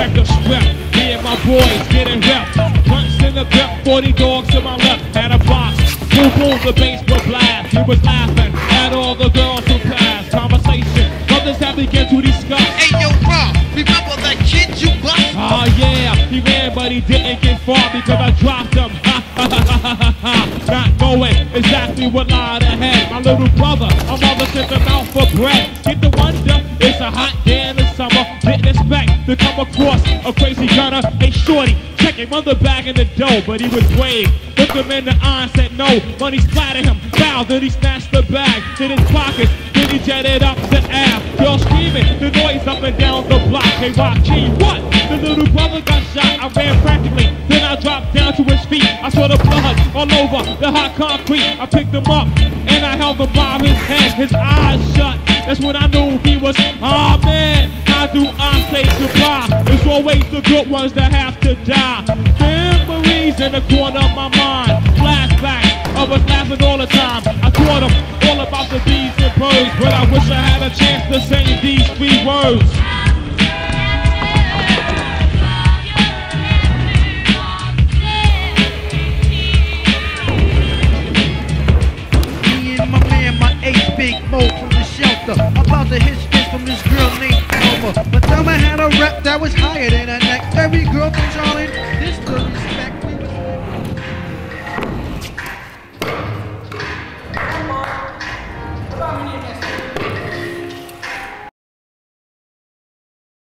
check the script. Me and my boys getting ripped. Punks in the grip, 40 dogs to my left. Had a box, boom boom, the bass would blast. He was laughing at all the girls who passed. Conversation, brothers have begun to discuss. Hey yo, bro, remember that kid you bust? Oh yeah, he ran but he didn't get far because I dropped him. Not knowing exactly what lied ahead. My little brother, my mother sent him out for bread. Get the wonder, it's a hot day in the summer. Didn't expect to come across a crazy gunner. Hey shorty, check him on the bag in the dough, but he was brave. Looked him in the eye and said no. Money splattered him, foul, then he snatched the bag. In his pockets, then he jetted up the Ave. Girl screaming, the noise up and down the block. Hey Rocky, what? The little brother got shot, I ran practically. Then I dropped down to his feet. I saw the blood all over the hot concrete. I picked him up and I held him by his head. His eyes shut, that's when I knew he was, oh man, how do I say goodbye? It's always the good ones that have to die. Memories in the corner of my mind. Flashbacks of us laughing all the time. I taught him all about the bees and birds, but I wish I had a chance to say these 3 words. Big Mo from the shelter, about to hit spit from this girl named Elma. But Thelma had a rep that was higher than her neck. Every girl from Charlotte, this girl